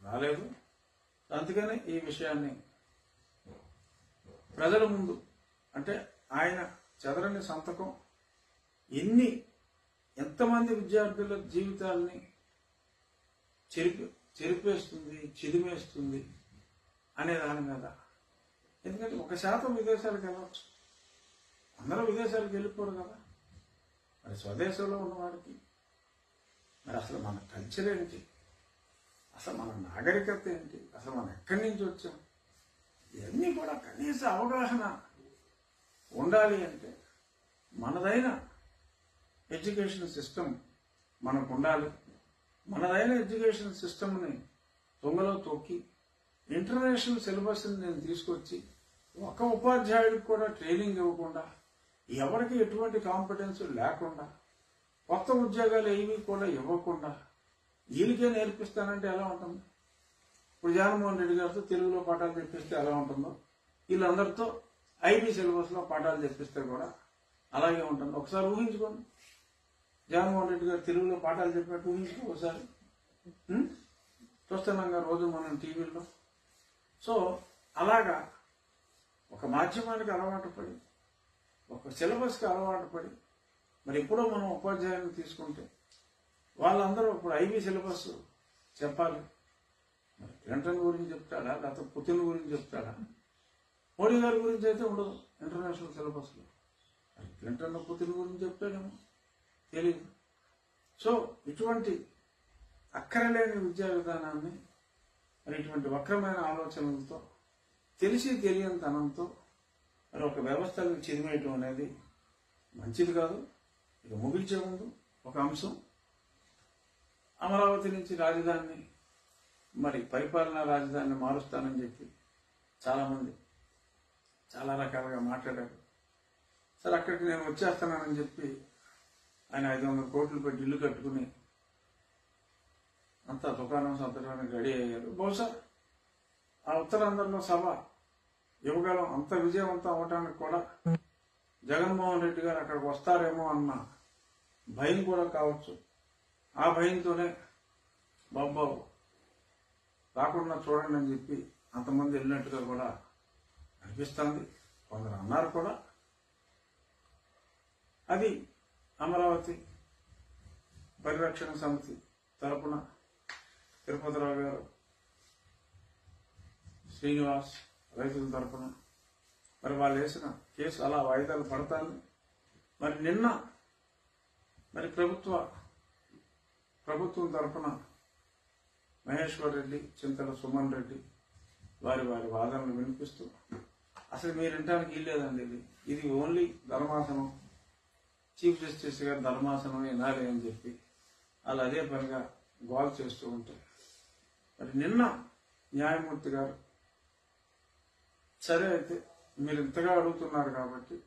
రాలేదు. అందుకని ఈ విషయాన్ని ప్రజల ముందు, అంటే ఆయన చెదరని సంతకం ఎంతమంది విద్యార్థుల జీవితాలని చెరిపేస్తుంది, చిదిమేస్తుంది అనే దాని మీద. ఎందుకంటే 1% విదేశాలకు వెళ్ళవచ్చు, అందరూ విదేశాలకు వెళ్ళిపోరు కదా. మరి స్వదేశంలో ఉన్నవాడికి మరి అసలు మన కల్చర్ ఏంటి, అసలు మన నాగరికత ఏంటి, అసలు మనం ఎక్కడి నుంచి వచ్చాం, ఇవన్నీ కూడా కనీస అవగాహన ఉండాలి. అంటే మనదైన ఎడ్యుకేషన్ సిస్టమ్ మనకు ఉండాలి. మనదైన ఎడ్యుకేషన్ సిస్టమ్ని తొంగలో తొక్కి ఇంటర్నేషనల్ సిలబస్ని నేను తీసుకొచ్చి ఒక ఉపాధ్యాయుడికి కూడా ట్రైనింగ్ ఇవ్వకుండా, ఎవరికి ఎటువంటి కాంపిటెన్స్ లేకుండా, కొత్త ఉద్యోగాలు ఏవి కూడా ఇవ్వకుండా వీళ్ళకే నేర్పిస్తానంటే ఎలా ఉంటుంది? ఇప్పుడు జగన్మోహన్ రెడ్డి గారితో తెలుగులో పాఠాలు తెప్పిస్తే ఎలా ఉంటుందో, వీళ్ళందరితో ఐబీ సిలబస్లో పాఠాలు తెప్పిస్తే కూడా అలాగే ఉంటుంది. ఒకసారి ఊహించుకోండి, జగన్మోహన్ రెడ్డి గారు తెలుగులో పాఠాలు చెప్పినట్టు ఊహించుకో ఒకసారి. చూస్తున్నాం కదా రోజు మనం టీవీలో. సో అలాగా ఒక మాధ్యమానికి అలవాటు పడి, ఒక సిలబస్కి అలవాటు పడి, మరి ఎప్పుడో మనం ఉపాధ్యాయులను తీసుకుంటే వాళ్ళందరూ ఇప్పుడు ఐబీ సిలబస్ చెప్పాలి. మరి క్లింటన్ గురించి చెప్తాడా, లేకపోతే పుతిన్ గురించి చెప్తాడా? మోడీ గారి గురించి అయితే ఉండదు ఇంటర్నేషనల్ సిలబస్లో. మరి క్లింటన్ పుతిన్ గురించి చెప్తాడేమో తెలియదు. సో ఇటువంటి అక్కరలేని విద్యా విధానాన్ని, మరి ఇటువంటి వక్రమైన ఆలోచనలతో, తెలిసి తెలియని తనంతో మరి ఒక వ్యవస్థను చిదిమేయటం అనేది మంచిది కాదు. ఇక ముగించే ముందు ఒక అంశం, అమరావతి నుంచి రాజధానిని, మరి పరిపాలనా రాజధానిని మారుస్తానని చెప్పి చాలామంది చాలా రకాలుగా మాట్లాడారు. సరే, అక్కడికి నేను వచ్చేస్తున్నానని చెప్పి ఆయన 500 కోట్లు పెట్టి ఇల్లు కట్టుకుని అంతా దుకాణం సర్దడానికి రెడీ అయ్యారు. బహుశా ఆ ఉత్తరాంధ్రలో సభ యువకాలం అంత విజయవంతం అవడానికి కూడా జగన్మోహన్ రెడ్డి గారు అక్కడికి వస్తారేమో అన్న భయం కూడా కావచ్చు. ఆ భయంతోనే బాబు రాకుండా చూడండి అని చెప్పి అంతమంది వెళ్ళినట్టుగా కూడా అనిపిస్తుంది. కొందరు అన్నారు కూడా. అది అమరావతి పరిరక్షణ సమితి తరపున తిరుపతిరావు గారు, శ్రీనివాస్ రైతుల తరపున మరి వాళ్ళు వేసిన కేసు అలా వాయిదాలు పడతాను. మరి నిన్న మరి ప్రభుత్వం తరపున మహేశ్వర్ రెడ్డి, చింతల సుమన్ రెడ్డి వారి వాదనలు వినిపిస్తూ, అసలు మీరు వినడానికి ఇల్లేదండి, ఇది ఓన్లీ ధర్మాసనం, చీఫ్ జస్టిస్ గారు ధర్మాసనం వినాలి అని చెప్పి వాళ్ళు అదే పనిగా గోల్ చేస్తూ ఉంటారు. మరి నిన్న న్యాయమూర్తి గారు, సరే అయితే మీరు ఇంతగా అడుగుతున్నారు కాబట్టి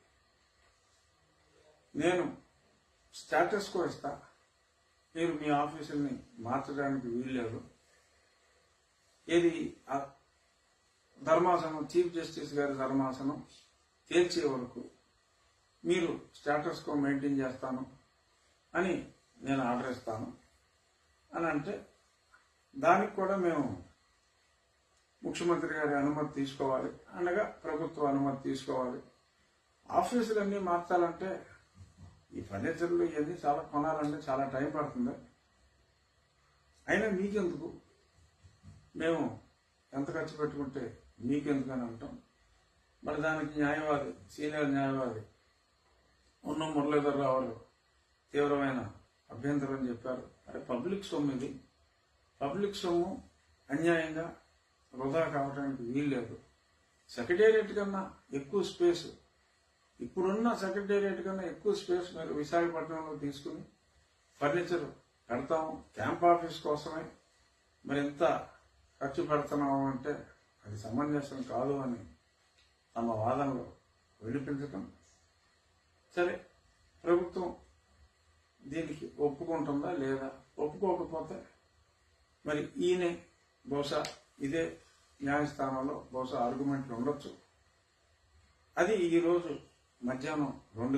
నేను స్టేటస్ కో ఇస్తా, మీరు మీ ఆఫీసుల్ని మార్చడానికి వీల్లేదు, ఏది ధర్మాసనం, చీఫ్ జస్టిస్ గారి ధర్మాసనం తేల్చే వరకు మీరు స్టేటస్ కో మెయింటైన్ చేస్తాను అని నేను ఆర్డర్ ఇస్తాను అని అంటే, దానికి కూడా మేము ముఖ్యమంత్రి గారి అనుమతి తీసుకోవాలి, అనగా ప్రభుత్వ అనుమతి తీసుకోవాలి. ఆఫీసులన్నీ మార్చాలంటే ఈ ఫర్నిచర్లు ఇవన్నీ చాలా కొనాలంటే చాలా టైం పడుతుంది. అయినా మీకెందుకు, మేము ఎంత ఖర్చు పెట్టుకుంటే మీకెందుకు అని అంటాం. మరి దానికి న్యాయవాది, సీనియర్ న్యాయవాది ఉన్న మురళీధరరావు గారు తీవ్రమైన అభ్యంతరం చెప్పారు. అరే పబ్లిక్ సొమ్ము, ఇది పబ్లిక్ సొమ్ము అన్యాయంగా వృధా కావడానికి వీల్లేదు. సెక్రటేరియట్ కన్నా ఎక్కువ స్పేస్, ఇప్పుడున్న సెక్రటేరియట్ కన్నా ఎక్కువ స్పేస్ మీరు విశాఖపట్నంలో తీసుకుని ఫర్నిచర్ పెడతాము, క్యాంప్ ఆఫీస్ కోసమే మరి ఎంత ఖర్చు పెడుతున్నాము అంటే అది సమంజసం కాదు అని తమ వాదనలో వినిపించటం. సరే, ప్రభుత్వం దీనికి ఒప్పుకుంటుందా లేదా, ఒప్పుకోకపోతే మరి ఈయనే బహుశా ఇదే న్యాయస్థానంలో బహుశా ఆర్గ్యుమెంట్లు ఉండొచ్చు. అది ఈరోజు మధ్యాహ్నం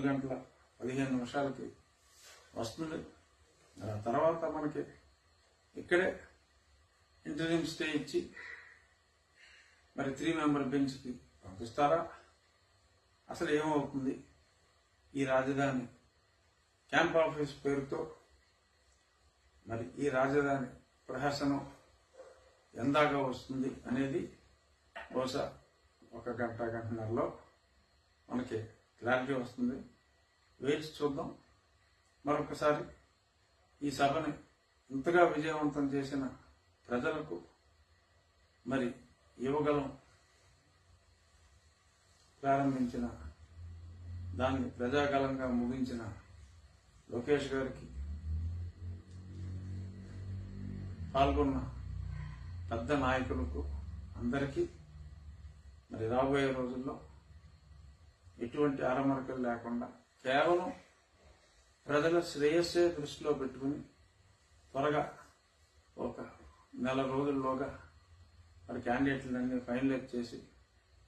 2:15 వస్తుంది. తర్వాత మనకి ఇక్కడే ఇంటరిమ్ స్టే ఇచ్చి మరి 3 మెంబర్ బెంచ్కి పంపిస్తారా? అసలు ఏమవుతుంది? ఈ రాజధాని క్యాంప్ ఆఫీస్ పేరుతో మరి ఈ రాజధాని ప్రహసనం ఎందాక వస్తుంది అనేది బహుశా 1 గంట గంటన్నరలో మనకి క్లారిటీ వస్తుంది. వేచి చూద్దాం. మరొకసారి ఈ సభని ఇంతగా విజయవంతం చేసిన ప్రజలకు మరి యువగలం ప్రారంభించిన దాన్ని ప్రజాగలంగా ముగించిన లోకేష్ గారికి, పాల్గొన్న పెద్ద నాయకులకు అందరికీ మరి రాబోయే రోజుల్లో ఎటువంటి అరమరకలు లేకుండా కేవలం ప్రజల శ్రేయస్సే దృష్టిలో పెట్టుకుని త్వరగా 1 నెల రోజుల్లోగా మరి క్యాండిడేట్లన్నీ ఫైనలైజ్ చేసి